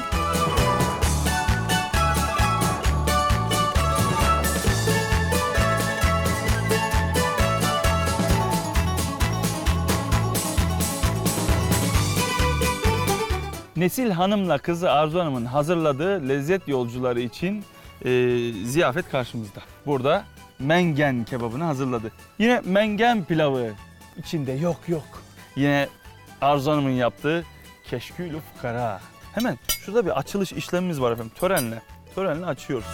Nesil Hanım'la kızı Arzu Hanım'ın hazırladığı lezzet yolcuları için ziyafet karşımızda. Burada mengen kebabını hazırladı. Yine mengen pilavı içinde yok. Yine Arzu Hanım'ın yaptığı keşkül fukara. Hemen şurada bir açılış işlemimiz var efendim. Törenle açıyoruz.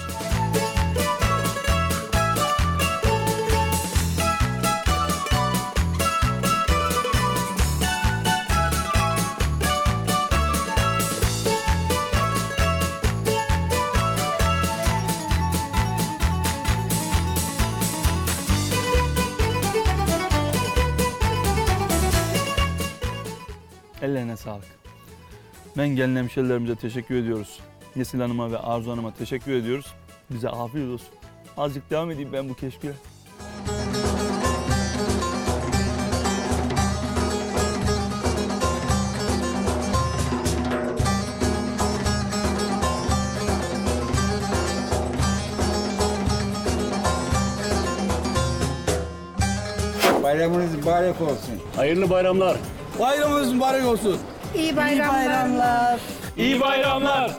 Ellerine sağlık. Mengen'in hemşerilerimize teşekkür ediyoruz. Nesil Hanım'a ve Arzu Hanım'a teşekkür ediyoruz. Bize afiyet olsun. Azıcık devam edeyim ben bu keşküle. Bayramınız mübarek olsun. Hayırlı bayramlar. Bayramınız mübarek olsun. İyi bayramlar. İyi bayramlar.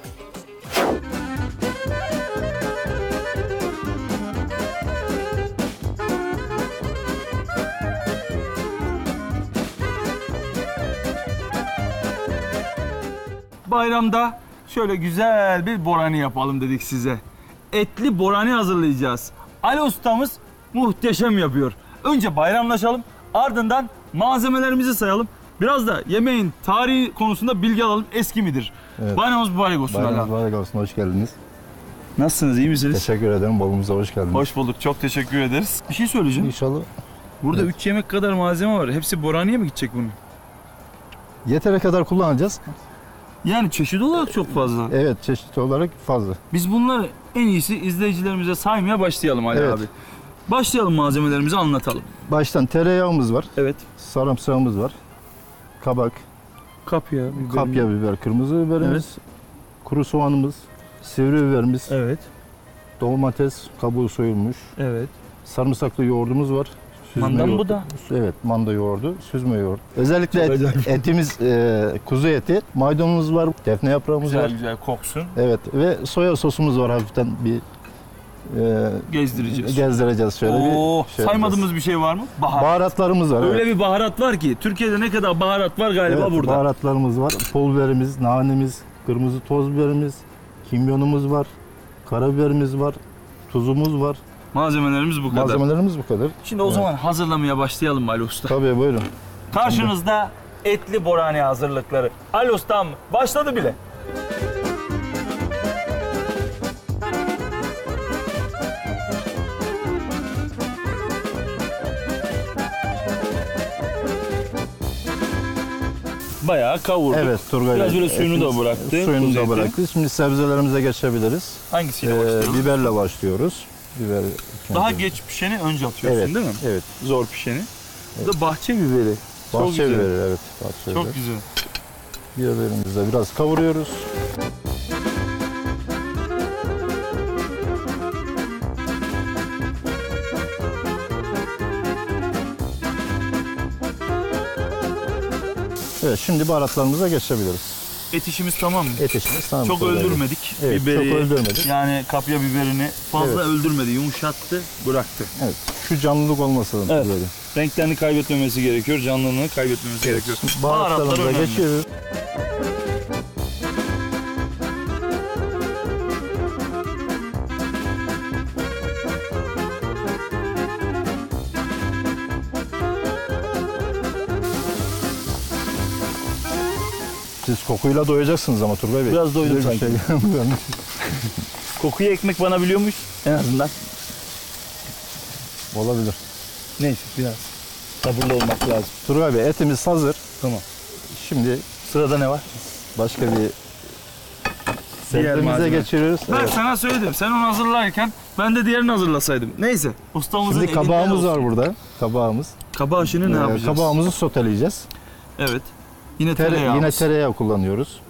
Bayramda şöyle güzel bir borani yapalım dedik size. Etli borani hazırlayacağız. Ali ustamız muhteşem yapıyor. Önce bayramlaşalım, ardından malzemelerimizi sayalım. Biraz da yemeğin tarihi konusunda bilgi alalım. Eski midir? Evet. Bayramımız mübarek olsun. Bayramınız mübarek olsun, hoş geldiniz. Nasılsınız, iyi misiniz? Teşekkür ederim, balımıza hoş geldiniz. Hoş bulduk, çok teşekkür ederiz. Bir şey söyleyeceğim. İnşallah. Burada 3 yemek kadar malzeme var. Hepsi boraniye mi gidecek bunun? Yeteri kadar kullanacağız. Yani çeşit olarak çok fazla. Evet, çeşit olarak fazla. Biz bunları en iyisi izleyicilerimize saymaya başlayalım Ali Evet. abi. Başlayalım, malzemelerimizi anlatalım. Baştan tereyağımız var, Evet. sarımsağımız var, kabak, Kapya, biber. kapya biber, kırmızı biberimiz, kuru soğanımız, sivri biberimiz, Evet. domates kabuğu soyulmuş, Evet. sarımsaklı yoğurdumuz var. Mandan yoğurdu. bu da. Evet, manda yoğurdu, süzme yoğurt. Özellikle Çok acayip. etimiz kuzu eti, maydanozumuz var, defne yaprağımız Güzel var. güzel koksun. Evet ve soya sosumuz var, hafiften bir Gezdireceğiz. gezdireceğiz şöyle Oo, bir. Şey saymadığımız bir şey var mı? Baharat. Baharatlarımız var. Öyle evet. bir baharat var ki Türkiye'de ne kadar baharat var galiba Evet, burada. baharatlarımız var. Pul biberimiz, nanemiz, kırmızı toz biberimiz, kimyonumuz var, karabiberimiz var, tuzumuz var. Malzemelerimiz bu kadar. Malzemelerimiz bu kadar. Şimdi o zaman hazırlamaya başlayalım Ali Usta. Tabii buyurun. Karşınızda etli borani hazırlıkları. Ali Ustam başladı bile. Bayağı kavurduk. Evet Turgay Biraz Bey, böyle suyunu da etimiz- bıraktık. Suyunu kuzu da eti. bıraktık. Şimdi sebzelerimize geçebiliriz. Hangisiyle başlayalım? Biberle başlıyoruz. Biber Daha geç pişeni önce atıyorsun evet, değil mi? Evet. Zor pişeni. Bu da bahçe biberi. Çok Bahçe güzel. biberi evet. Bahçe Çok biberi. güzel. Biberimizi de biraz kavuruyoruz. Evet şimdi baharatlarımıza geçebiliriz. Et işimiz tamam mı? Et işimiz tamam. Çok Turgay Bey. öldürmedik. Evet, Biberi, çok öldürmedik. yani kapya biberini fazla Evet. öldürmedi. Yumuşattı, bıraktı. Evet. Şu canlılık olması lazım. Evet. Böyle. Renklerini kaybetmemesi gerekiyor, canlılığını kaybetmemesi gerekiyor. Baharatlar Baharatlarımıza önemli. geçiyoruz. Siz kokuyla doyacaksınız ama Turgay Bey. Biraz doydum Öyle bir sanki. şey. Kokuyu ekmek bana biliyor muyuz? En azından. Olabilir. Neyse biraz sabırlı olmak lazım. Turgay Bey etimiz hazır. Tamam. Şimdi Sırada ne var? başka bir Diğer sebzemize malzeme. geçiriyoruz. Ben Evet. sana söyledim. Sen onu hazırlarken ben de diğerini hazırlasaydım. Neyse. Ustamızın Şimdi elinden kabağımız olsun. var burada. Kabağımız. Kabağ işini ne yapacağız? Kabağımızı soteleyeceğiz. Evet. Yine tereyağımız. Yine tereyağı kullanıyoruz.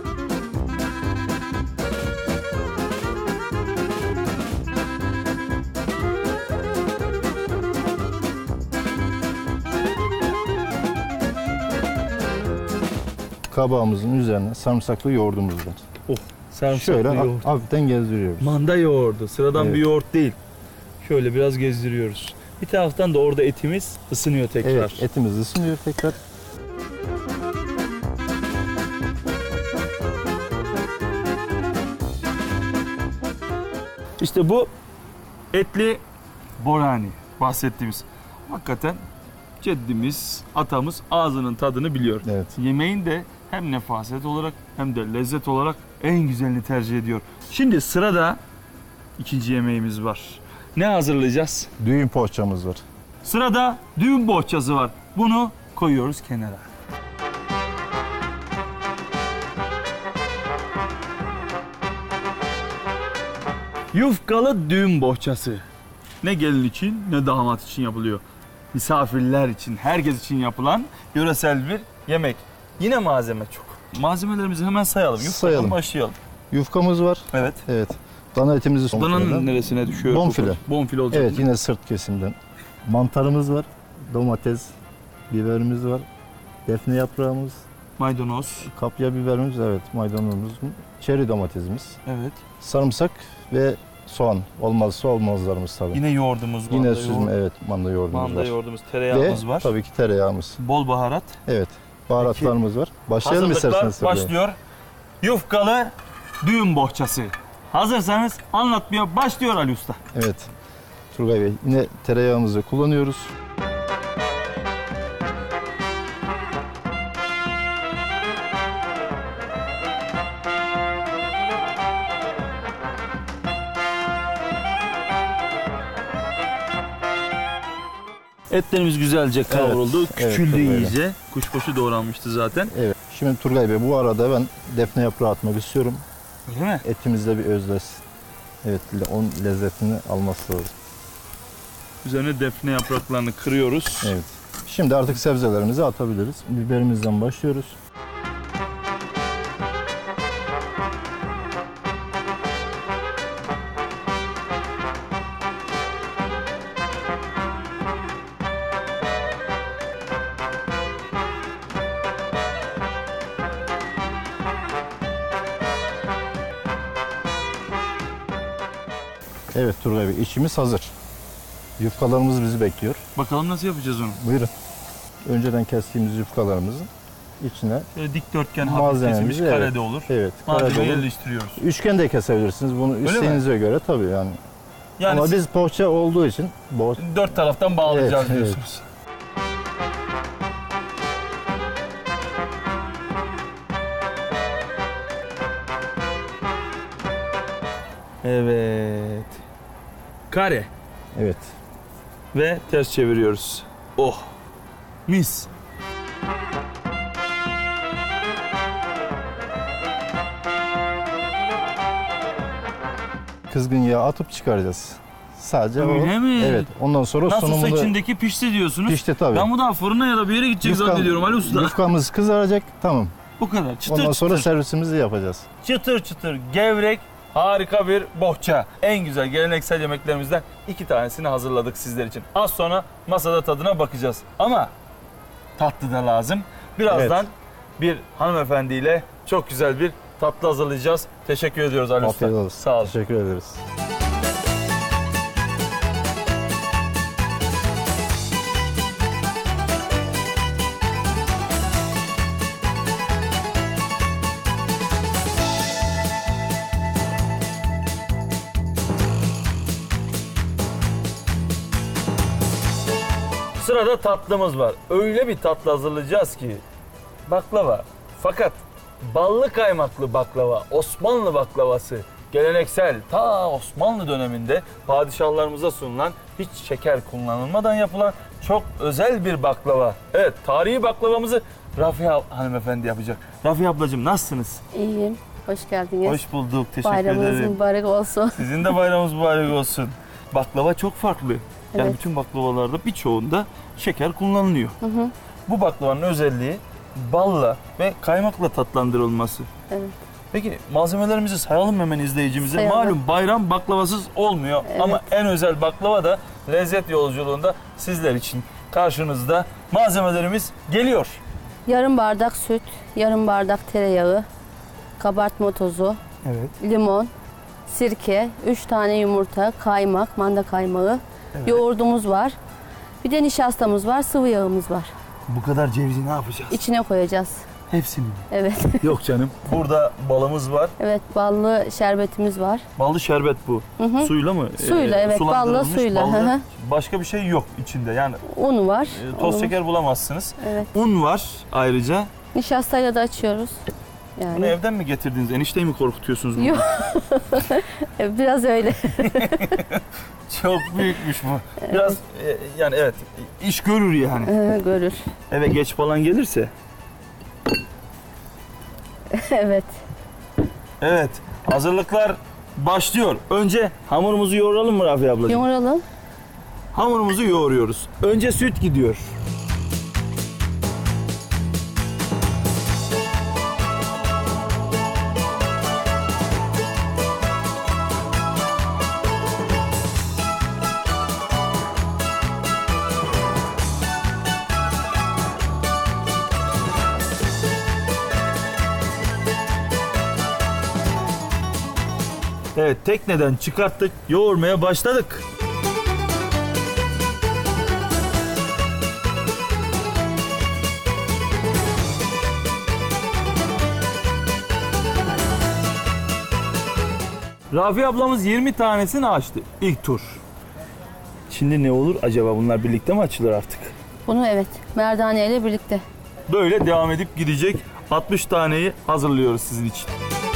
Kabağımızın üzerine sarımsaklı yoğurdumuz var. Oh, sarımsaklı Şöyle yoğurt. hafiften gezdiriyoruz. Manda yoğurdu. Sıradan Evet. bir yoğurt değil. Şöyle biraz gezdiriyoruz. Bir taraftan da orada etimiz ısınıyor tekrar. Evet, etimiz ısınıyor tekrar. İşte bu etli borani bahsettiğimiz. Hakikaten ceddimiz, atamız ağzının tadını biliyor. Evet. Yemeğin de hem nefaset olarak hem de lezzet olarak en güzelini tercih ediyor. Şimdi sırada ikinci yemeğimiz var. Ne hazırlayacağız? Düğün poğaçamız var. Sırada düğün bohçası var. Bunu koyuyoruz kenara. Yufkalı düğün bohçası. Ne gelin için ne damat için yapılıyor. Misafirler için, herkes için yapılan yöresel bir yemek. Yine malzeme çok. Malzemelerimizi hemen sayalım. Yufkadan Sayalım. başlayalım. Yufkamız var. Evet. Evet. Dana etimizi Dananın neresine düşüyor? Bonfile. Bonfile olacak. Evet, yine sırt kesimden. Mantarımız var. Domates, biberimiz var. Defne yaprağımız, Maydanoz. kapya biberimiz, evet, maydanozumuz, çeri domatesimiz, Evet. sarımsak ve soğan. Olmazsa olmazlarımız tabii. Yine yoğurdumuz var. Yine süzme, evet, manda yoğurdumuz Manda var. yoğurdumuz, tereyağımız Ve var. tabii ki tereyağımız. Bol baharat. Evet, baharatlarımız var. Başlayalım Hazırlıklar isterseniz. Turgay Bey. başlıyor. Yufkalı düğün bohçası. Hazırsanız anlatmaya başlıyor Ali Usta. Evet, Turgay Bey, yine tereyağımızı kullanıyoruz. Etlerimiz güzelce kavruldu. Evet, Küçüldü evet, iyice. Kuşbaşı doğranmıştı zaten. Evet. Şimdi Turgay Bey, bu arada ben defne yaprağı atmak istiyorum. Öyle mi? Etimizde bir özleşsin. Evet, onun lezzetini alması lazım. Üzerine defne yapraklarını kırıyoruz. Evet. Şimdi artık sebzelerimizi atabiliriz. Biberimizden başlıyoruz. Evet Turgay Bey, içimiz hazır. Yufkalarımız bizi bekliyor. Bakalım nasıl yapacağız onu? Buyurun. Önceden kestiğimiz yufkalarımızın içine Şöyle dikdörtgen hafif malzememizi, kesilmiş karede olur. Evet, karede Malzemeyi olur. yerleştiriyoruz. Üçgen de kesebilirsiniz. Bunu mi? isteğinize göre tabii yani. Yani Ama siz biz poğaça olduğu için dört taraftan bağlayacağız Evet, diyorsunuz. Evet. Kare. Evet. Ve ters çeviriyoruz. Oh. Mis. Kızgın yağ atıp çıkaracağız. Sadece Öyle mi? Evet. Ondan sonra Nasılsa sunumunu içindeki pişti diyorsunuz. pişti tabii. Ben bu daha fırına ya da bir yere gidecek zannediyorum Ali Usta. Yufkamız kızaracak. Tamam. Bu kadar. Çıtır Ondan çıtır. sonra servisimizi yapacağız. Çıtır çıtır gevrek, harika bir bohça. En güzel geleneksel yemeklerimizden 2 tanesini hazırladık sizler için. Az sonra masada tadına bakacağız. Ama tatlı da lazım. Birazdan bir hanımefendiyle çok güzel bir tatlı hazırlayacağız. Teşekkür ediyoruz Ali Usta. Afiyet olsun. Sağ olun. Teşekkür ederiz. Sırada tatlımız var. Öyle bir tatlı hazırlayacağız ki baklava. Fakat ballı kaymaklı baklava, Osmanlı baklavası. Geleneksel ta Osmanlı döneminde padişahlarımıza sunulan, hiç şeker kullanılmadan yapılan çok özel bir baklava. Evet, tarihi baklavamızı Rafiye hanımefendi yapacak. Rafiye ablacığım nasılsınız? İyiyim. Hoş geldiniz. Hoş bulduk. Teşekkür Bayramınız ederim. mübarek olsun. Sizin de bayramınız mübarek olsun. Baklava çok farklı. Yani Evet. bütün baklavalarda birçoğunda şeker kullanılıyor. Hı hı. Bu baklavanın özelliği balla ve kaymakla tatlandırılması. Evet. Peki malzemelerimizi sayalım hemen izleyicimize. Sayalım. Malum bayram baklavasız olmuyor. Evet. Ama en özel baklava da lezzet yolculuğunda sizler için karşınızda. Malzemelerimiz geliyor. Yarım bardak süt, yarım bardak tereyağı, kabartma tozu, Evet. limon, sirke, 3 tane yumurta, kaymak, manda kaymağı, yoğurdumuz var. Bir de nişastamız var, sıvı yağımız var. Bu kadar cevizi ne yapacağız? İçine koyacağız. Hepsini mi? Evet. Yok canım. Burada balımız var. Evet, ballı şerbetimiz var. Ballı şerbet bu. Hı hı. Suyla mı? Suyla, evet, sulandırılmış balla suyla. ballı. Hı hı. Başka bir şey yok içinde. Yani Un var. toz Un. şeker bulamazsınız. Evet. Un var ayrıca. Nişastayla da açıyoruz. Yani. Bunu evden mi getirdiniz? Enişteyi mi korkutuyorsunuz burada? Yok. Biraz öyle. Çok büyükmüş bu. Biraz yani evet iş görür yani. Görür. Eve geç falan gelirse. Evet. Evet, hazırlıklar başlıyor. Önce hamurumuzu yoğuralım mı Rafiye ablacığım? Yoğuralım. Hamurumuzu yoğuruyoruz. Önce süt gidiyor. Evet, tekneden çıkarttık, yoğurmaya başladık. Rafiye ablamız 20 tanesini açtı ilk tur. Şimdi ne olur acaba, bunlar birlikte mi açılır artık? Bunu evet, merdane ile birlikte. Böyle devam edip gidecek. 60 taneyi hazırlıyoruz sizin için.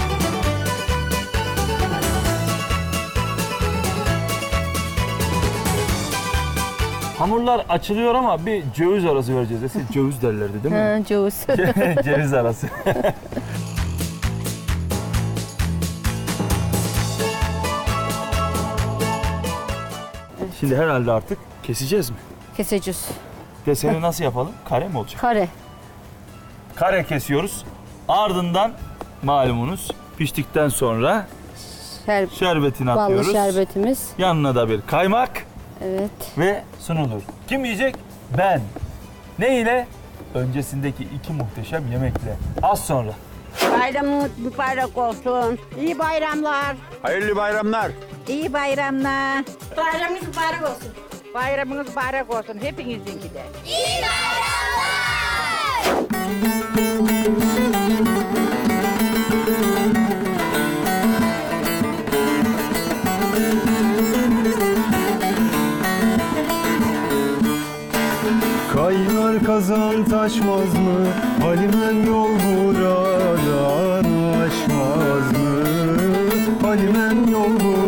Hamurlar açılıyor ama bir ceviz arası vereceğiz. Eski ceviz derlerdi değil mi? Ceviz. Ceviz arası. Şimdi herhalde artık keseceğiz mi? Keseceğiz. Keseni nasıl yapalım? Kare mi olacak? Kare. Kare kesiyoruz. Ardından malumunuz piştikten sonra şerbetini ballı atıyoruz. şerbetimiz. Yanına da bir kaymak. Evet. Ve sunulur. Kim yiyecek? Ben. Ne ile? Öncesindeki 2 muhteşem yemekle. Az sonra. Bayramınız mübarek olsun. İyi bayramlar. Hayırlı bayramlar. İyi bayramlar. Bayramınız mübarek olsun. Bayramınız mübarek olsun hepinizinki de. İyi bayramlar! Kaynar kazan taşmaz mı? Halimen yol buradan aşmaz mı? Halimen yol buradan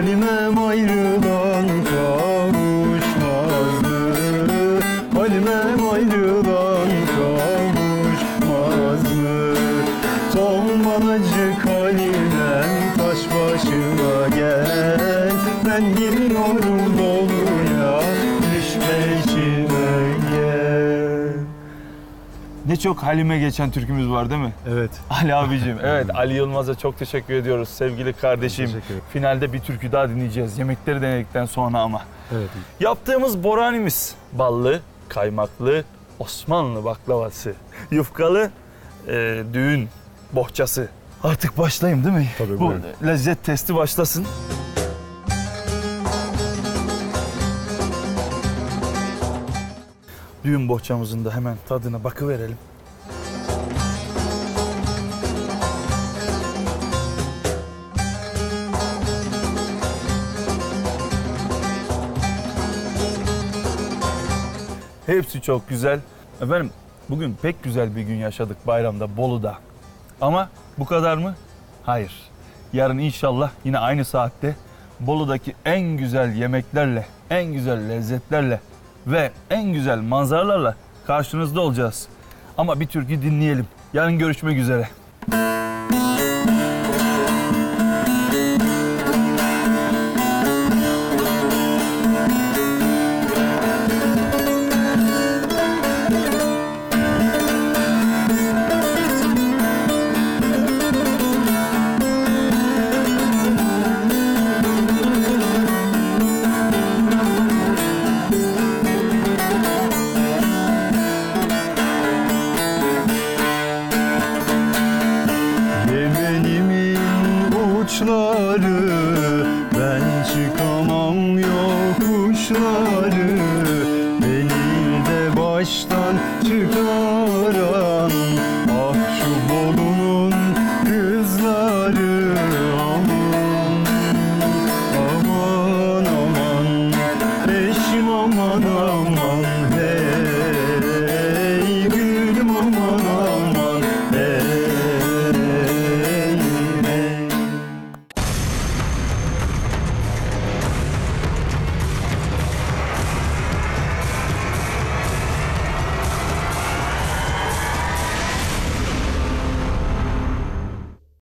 Halimem ayrılan kavuşmaz mı? Halimem ayrılan kavuşmaz mı? Tohumacık Halimem taş başına gel. Ben geliyorum doluya, düşme içime gel. Ne çok Halime geçen türkümüz var değil mi? Evet. Ali abicim, evet Ali Yılmaz'a çok teşekkür ediyoruz sevgili kardeşim. Finalde bir türkü daha dinleyeceğiz. Yemekleri denedikten sonra ama. Evet. Yaptığımız boranimiz ballı, kaymaklı, Osmanlı baklavası, yufkalı, düğün bohçası. Artık başlayayım değil mi? Tabii, bu buyurun. lezzet testi başlasın. Düğün bohçamızın da hemen tadına bakıverelim. Hepsi çok güzel. Efendim bugün pek güzel bir gün yaşadık bayramda Bolu'da. Ama bu kadar mı? Hayır. Yarın inşallah yine aynı saatte Bolu'daki en güzel yemeklerle, en güzel lezzetlerle ve en güzel manzaralarla karşınızda olacağız. Ama bir türkü dinleyelim. Yarın görüşmek üzere. Yemenimin uçları